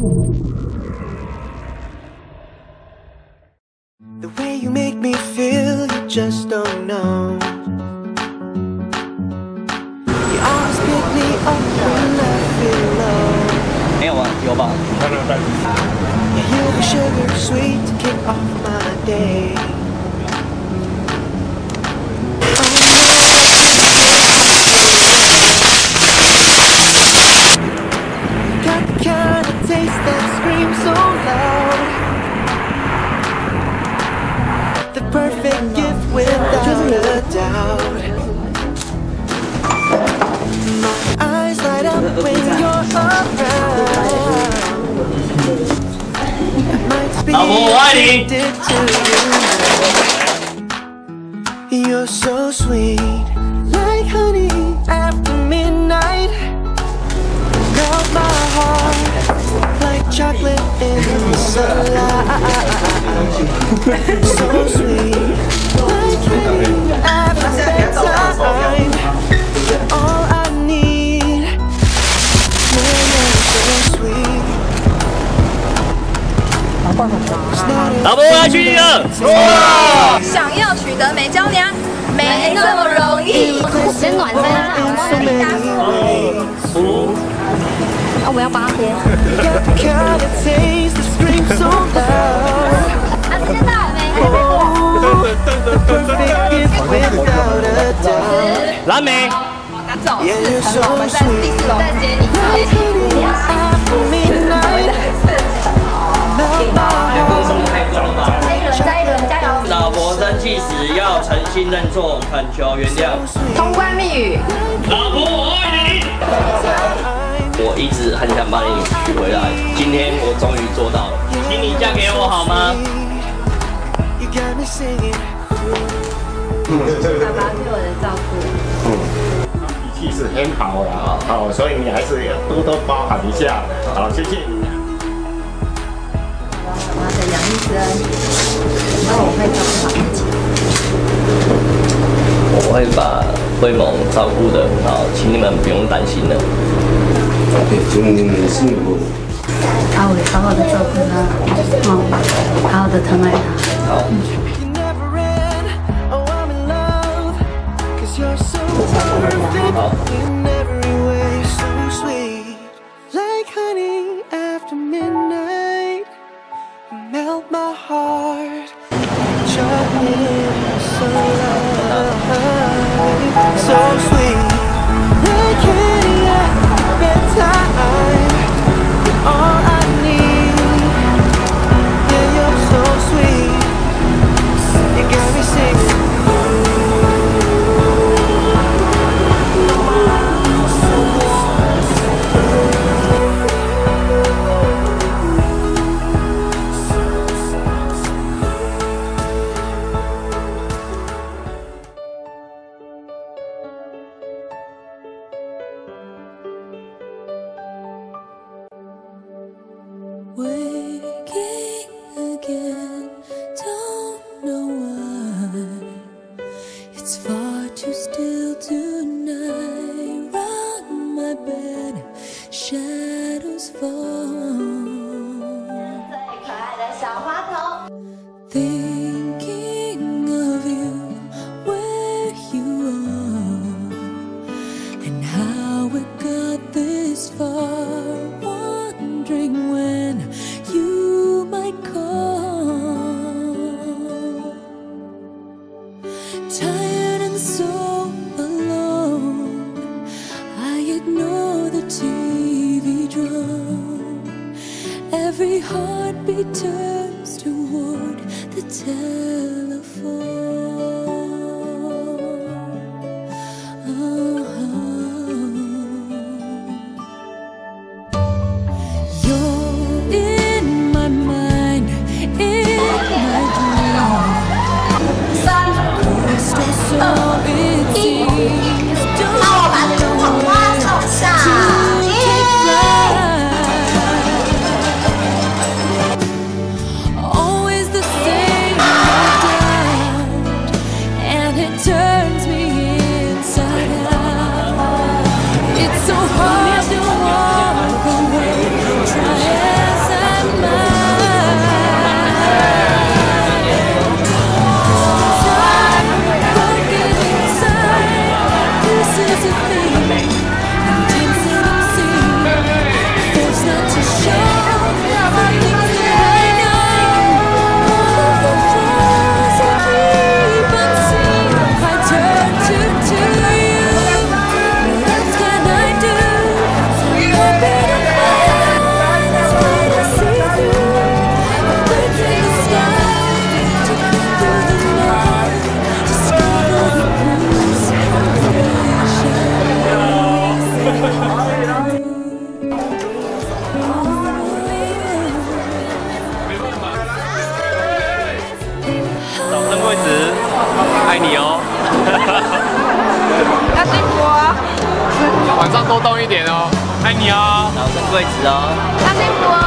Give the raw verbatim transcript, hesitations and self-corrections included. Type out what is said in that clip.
The way you make me feel, you just don't know. You always pick me up when I feel low. 没有啊，有吧？ Yeah, you're the sugar sweet to kick off my day. Got the kind of taste that screams so loud. The perfect gift without a doubt. My eyes light up when you're around. I might be addicted to you. You're so sweet, like honey after midnight. Melt my heart like chocolate in the sunlight. So sweet, like honey after bedtime. You're all I need. Man, you're so sweet. 老婆，我要去了！哇！ 想要取得美娇娘，没这么容易。先暖身啊，我给你加速。啊，我要帮他贴。啊，时间到了没？ 蓝莓。 走，四层楼，我们在第四楼再接你。再一轮，加油！ 老婆生气时要诚心认错，恳求原谅。 通关密语。 老婆，我爱你。 我一直很想把你娶回来，今天我终于做到了，请你嫁给我好吗？ 爸爸对我的照顾。 嗯，脾气是很好啦，好，所以你还是要多多包涵一下。好，谢谢。 我的杨医生，然后我会照顾好自己。 我会把慧萌照顾得很好，请你们不用担心了。 祝你们幸福。 啊，我会好好的照顾他，嗯，好好的疼爱他。 好。 Melt my heart, chocolate in the sunlight. So sweet, like candy at bedtime. You're all I need. Yeah, you're so sweet. You got me singing. Waking again, don't know why. It's far too still tonight. Round my bed, shadows fall. 最可爱的小花头。 Thinking of you, where you are, and how it got this far. Wondering when you might call. Tired and so alone, I ignore the T V drum. Every heartbeat turns toward the telephone. So hard to walk away, try as 柜子哦。 小幸福哦。